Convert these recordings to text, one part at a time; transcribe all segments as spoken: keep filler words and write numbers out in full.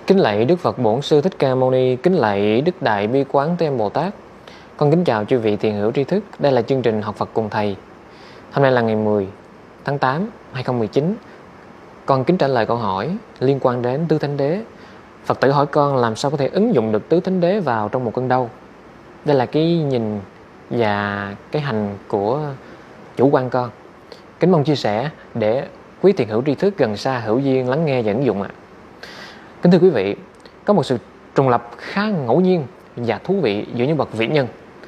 Kính lạy Đức Phật Bổn Sư Thích Ca Mâu Ni, kính lạy Đức Đại Bi Quán Thế Âm Bồ Tát. Con kính chào chư vị thiền hữu tri thức. Đây là chương trình Học Phật Cùng Thầy. Hôm nay là ngày mười tháng tám hai không một chín. Con kính trả lời câu hỏi liên quan đến tứ thánh đế. Phật tử hỏi con làm sao có thể ứng dụng được tứ thánh đế vào trong một cơn đau. Đây là cái nhìn và cái hành của chủ quan con. Kính mong chia sẻ để quý thiền hữu tri thức gần xa hữu duyên lắng nghe và ứng dụng ạ. À. Kính thưa quý vị, có một sự trùng lập khá ngẫu nhiên và thú vị giữa những bậc vĩ nhân.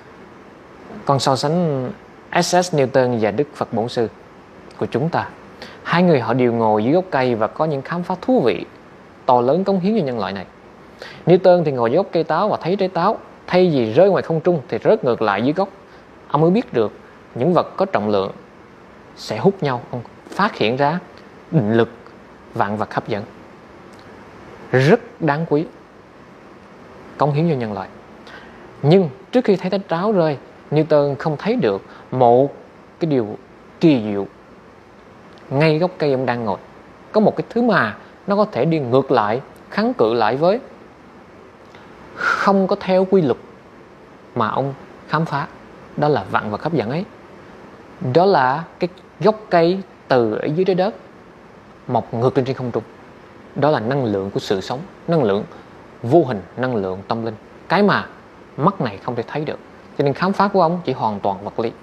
Con so sánh ét ét Newton và Đức Phật Bổn Sư của chúng ta. Hai người họ đều ngồi dưới gốc cây và có những khám phá thú vị, to lớn cống hiến cho nhân loại này. Newton thì ngồi dưới gốc cây táo và thấy trái táo thay vì rơi ngoài không trung thì rớt ngược lại dưới gốc. Ông mới biết được những vật có trọng lượng sẽ hút nhau. Ông phát hiện ra định lực vạn vật hấp dẫn, rất đáng quý, cống hiến cho nhân loại. Nhưng trước khi thấy trái táo rơi, Newton không thấy được một cái điều kỳ diệu. Ngay gốc cây ông đang ngồi, có một cái thứ mà nó có thể đi ngược lại, kháng cự lại với, không có theo quy luật mà ông khám phá. Đó là vạn vật hấp dẫn ấy. Đó là cái gốc cây từ ở dưới trái đất mọc ngược lên trên không trung. Đó là năng lượng của sự sống, năng lượng vô hình, năng lượng tâm linh, cái mà mắt này không thể thấy được. Cho nên khám phá của ông chỉ hoàn toàn vật lý.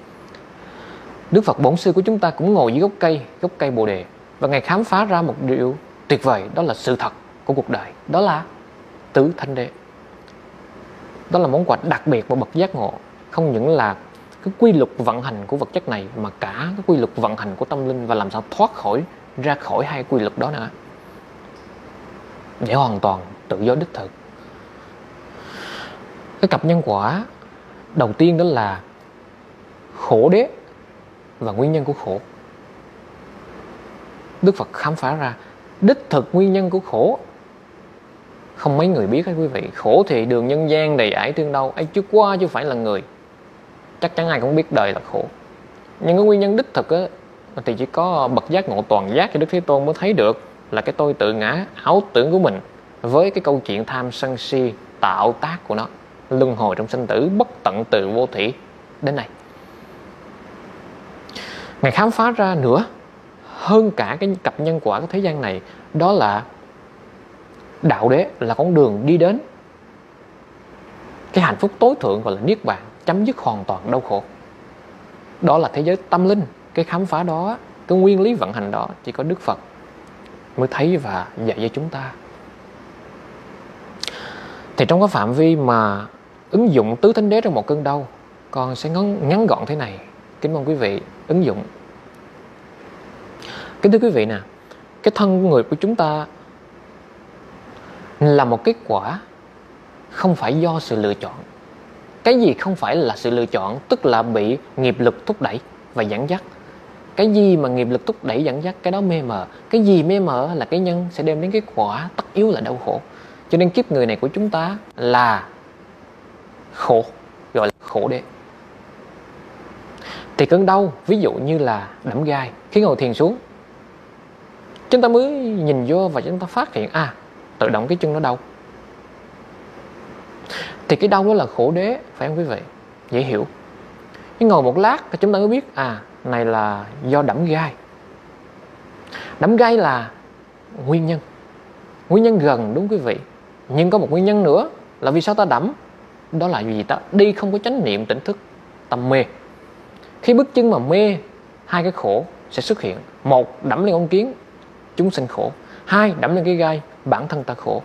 Đức Phật Bổn Sư của chúng ta cũng ngồi dưới gốc cây, gốc cây Bồ Đề, và Ngài khám phá ra một điều tuyệt vời. Đó là sự thật của cuộc đời. Đó là tứ thánh đế. Đó là món quà đặc biệt của bậc giác ngộ. Không những là cái quy luật vận hành của vật chất này, mà cả cái quy luật vận hành của tâm linh, và làm sao thoát khỏi, ra khỏi hai quy luật đó nữa, để hoàn toàn tự do đích thực. Cái cặp nhân quả đầu tiên đó là khổ đế và nguyên nhân của khổ. Đức Phật khám phá ra đích thực nguyên nhân của khổ không mấy người biết hết quý vị. Khổ thì đường nhân gian đầy ải thương đau, ấy chứ qua chứ phải là người. Chắc chắn ai cũng biết đời là khổ. Nhưng cái nguyên nhân đích thực á, thì chỉ có bậc giác ngộ toàn giác cho Đức Thế Tôn mới thấy được, là cái tôi tự ngã ảo tưởng của mình, với cái câu chuyện tham sân si tạo tác của nó, luân hồi trong sinh tử, bất tận từ vô thủy đến này. Ngài khám phá ra nữa, hơn cả cái cặp nhân quả của thế gian này, đó là đạo đế là con đường đi đến cái hạnh phúc tối thượng, gọi là niết bàn, chấm dứt hoàn toàn đau khổ. Đó là thế giới tâm linh. Cái khám phá đó, cái nguyên lý vận hành đó, chỉ có Đức Phật mới thấy và dạy cho chúng ta. Thì trong cái phạm vi mà ứng dụng tứ thánh đế trong một cơn đau, con sẽ ngắn, ngắn gọn thế này. Kính mong quý vị ứng dụng. Kính thưa quý vị nè, cái thân người của chúng ta là một kết quả không phải do sự lựa chọn. Cái gì không phải là sự lựa chọn, tức là bị nghiệp lực thúc đẩy và dẫn dắt. Cái gì mà nghiệp lực thúc đẩy dẫn dắt, cái đó mê mờ. Cái gì mê mờ là cái nhân sẽ đem đến cái quả tất yếu là đau khổ. Cho nên kiếp người này của chúng ta là khổ, gọi là khổ đế. Thì cơn đau, ví dụ như là đẫm gai, khi ngồi thiền xuống, chúng ta mới nhìn vô và chúng ta phát hiện, à, tự động cái chân nó đau. Thì cái đau đó là khổ đế, phải không quý vị? Dễ hiểu. Nhưng ngồi một lát thì chúng ta mới biết, à, này là do đẫm gai. Đẫm gai là nguyên nhân. Nguyên nhân gần, đúng quý vị. Nhưng có một nguyên nhân nữa là vì sao ta đẫm. Đó là vì ta đi không có chánh niệm tỉnh thức, tâm mê. Khi bước chân mà mê, hai cái khổ sẽ xuất hiện. Một, đẫm lên con kiến, chúng sanh khổ. Hai, đẫm lên cái gai, bản thân ta khổ.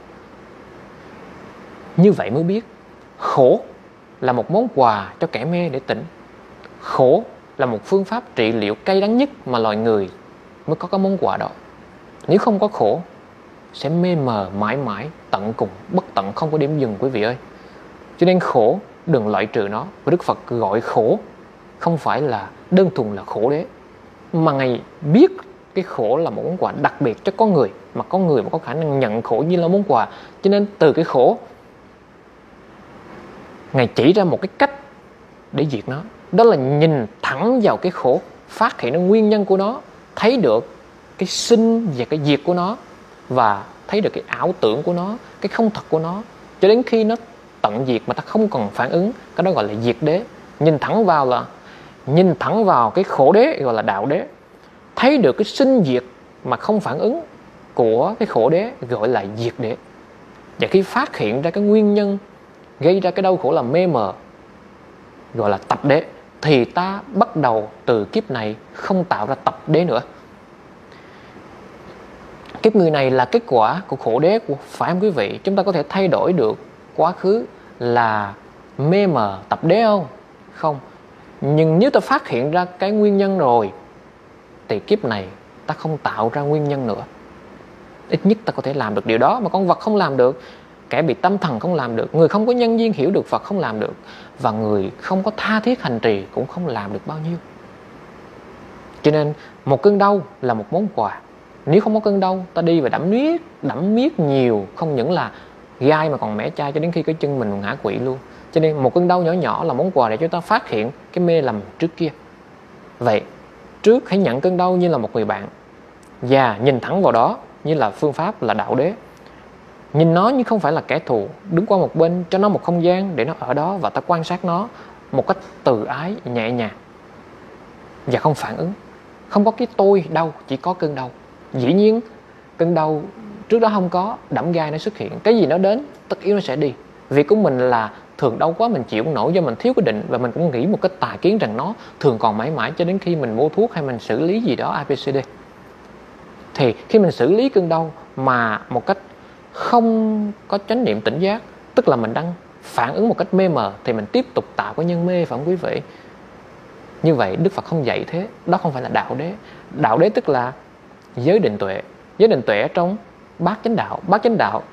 Như vậy mới biết khổ là một món quà cho kẻ mê để tỉnh. Khổ là một phương pháp trị liệu cay đắng nhất mà loài người mới có cái món quà đó. Nếu không có khổ, sẽ mê mờ mãi mãi, tận cùng, bất tận, không có điểm dừng quý vị ơi. Cho nên khổ đừng loại trừ nó. Và Đức Phật gọi khổ không phải là đơn thuần là khổ đế, mà Ngài biết cái khổ là một món quà đặc biệt cho con người, mà con người mà có khả năng nhận khổ như là món quà. Cho nên từ cái khổ, Ngài chỉ ra một cái cách để diệt nó. Đó là nhìn thẳng vào cái khổ, phát hiện nó nguyên nhân của nó, thấy được cái sinh và cái diệt của nó, và thấy được cái ảo tưởng của nó, cái không thật của nó, cho đến khi nó tận diệt mà ta không còn phản ứng. Cái đó gọi là diệt đế. Nhìn thẳng vào là nhìn thẳng vào cái khổ đế gọi là đạo đế. Thấy được cái sinh diệt mà không phản ứng của cái khổ đế gọi là diệt đế. Và khi phát hiện ra cái nguyên nhân gây ra cái đau khổ là mê mờ gọi là tập đế, thì ta bắt đầu từ kiếp này không tạo ra tập đế nữa. Kiếp người này là kết quả của khổ đế của, phải không quý vị? Chúng ta có thể thay đổi được quá khứ là mê mờ tập đế không? Không. Nhưng nếu ta phát hiện ra cái nguyên nhân rồi thì kiếp này ta không tạo ra nguyên nhân nữa. Ít nhất ta có thể làm được điều đó mà con vật không làm được, kẻ bị tâm thần không làm được, người không có nhân duyên hiểu được Phật không làm được, và người không có tha thiết hành trì cũng không làm được bao nhiêu. Cho nên một cơn đau là một món quà. Nếu không có cơn đau, ta đi và đẫm miết, đẫm miết nhiều, không những là gai mà còn mẻ chai cho đến khi cái chân mình ngã quỵ luôn. Cho nên một cơn đau nhỏ nhỏ là món quà để chúng ta phát hiện cái mê lầm trước kia. Vậy trước hãy nhận cơn đau như là một người bạn, và nhìn thẳng vào đó như là phương pháp là đạo đế. Nhìn nó như không phải là kẻ thù, đứng qua một bên, cho nó một không gian để nó ở đó, và ta quan sát nó một cách từ ái, nhẹ nhàng và không phản ứng. Không có cái tôi đau, chỉ có cơn đau. Dĩ nhiên cơn đau trước đó không có, đẫm gai nó xuất hiện, cái gì nó đến tất yếu nó sẽ đi. Việc của mình là thường đau quá mình chịu không nổi do mình thiếu cái định, và mình cũng nghĩ một cách tà kiến rằng nó thường còn mãi mãi cho đến khi mình mua thuốc hay mình xử lý gì đó a bê xê đê. Thì khi mình xử lý cơn đau mà một cách không có chánh niệm tỉnh giác, tức là mình đang phản ứng một cách mê mờ, thì mình tiếp tục tạo cái nhân mê, phải không quý vị? Như vậy Đức Phật không dạy thế. Đó không phải là đạo đế. Đạo đế tức là giới định tuệ. Giới định tuệ trong bát chánh đạo. Bát chánh đạo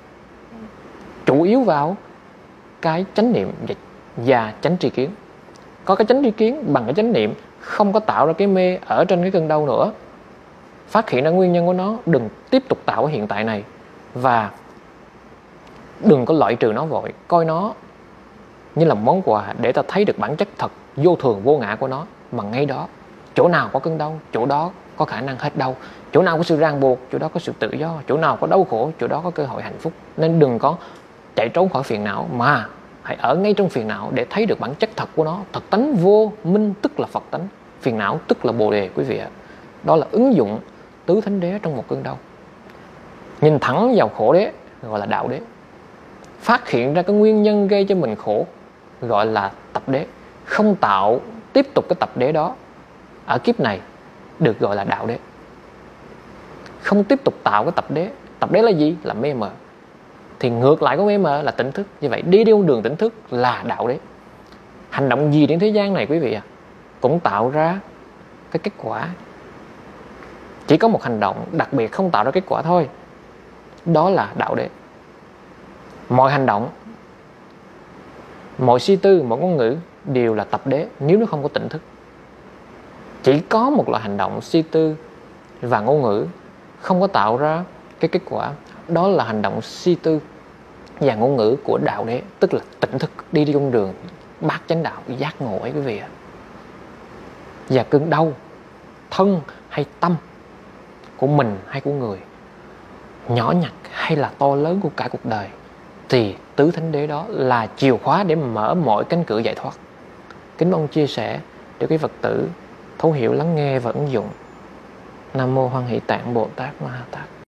chủ yếu vào cái chánh niệm và chánh tri kiến. Có cái chánh tri kiến bằng cái chánh niệm, không có tạo ra cái mê ở trên cái cơn đau nữa. Phát hiện ra nguyên nhân của nó, đừng tiếp tục tạo cái hiện tại này, và đừng có loại trừ nó vội. Coi nó như là món quà để ta thấy được bản chất thật vô thường vô ngã của nó. Mà ngay đó, chỗ nào có cơn đau, chỗ đó có khả năng hết đau. Chỗ nào có sự ràng buộc, chỗ đó có sự tự do. Chỗ nào có đau khổ, chỗ đó có cơ hội hạnh phúc. Nên đừng có chạy trốn khỏi phiền não, mà hãy ở ngay trong phiền não để thấy được bản chất thật của nó. Thật tánh vô minh tức là Phật tánh, phiền não tức là Bồ Đề quý vị ạ. Đó là ứng dụng tứ thánh đế trong một cơn đau. Nhìn thẳng vào khổ đế gọi là đạo đế. Phát hiện ra cái nguyên nhân gây cho mình khổ gọi là tập đế. Không tạo tiếp tục cái tập đế đó ở kiếp này được gọi là đạo đế. Không tiếp tục tạo cái tập đế. Tập đế là gì? Là mê mờ. Thì ngược lại của mê mờ là tỉnh thức. Như vậy đi đi con đường tỉnh thức là đạo đế. Hành động gì trên thế gian này quý vị à, cũng tạo ra cái kết quả. Chỉ có một hành động đặc biệt không tạo ra kết quả thôi, đó là đạo đế. Mọi hành động, mọi suy tư, mọi ngôn ngữ đều là tập đế nếu nó không có tỉnh thức. Chỉ có một loại hành động suy tư và ngôn ngữ không có tạo ra cái kết quả, đó là hành động suy tư và ngôn ngữ của đạo đế, tức là tỉnh thức, đi đi con đường bát chánh đạo, giác ngộ ấy quý vị ạ. Và cơn đau thân hay tâm của mình hay của người, nhỏ nhặt hay là to lớn của cả cuộc đời, thì tứ thánh đế đó là chìa khóa để mở mọi cánh cửa giải thoát. Kính mong chia sẻ để quý Phật tử thấu hiểu, lắng nghe và ứng dụng. Nam mô Hoan Hỷ Tạng Bồ Tát Ma Ha Tát.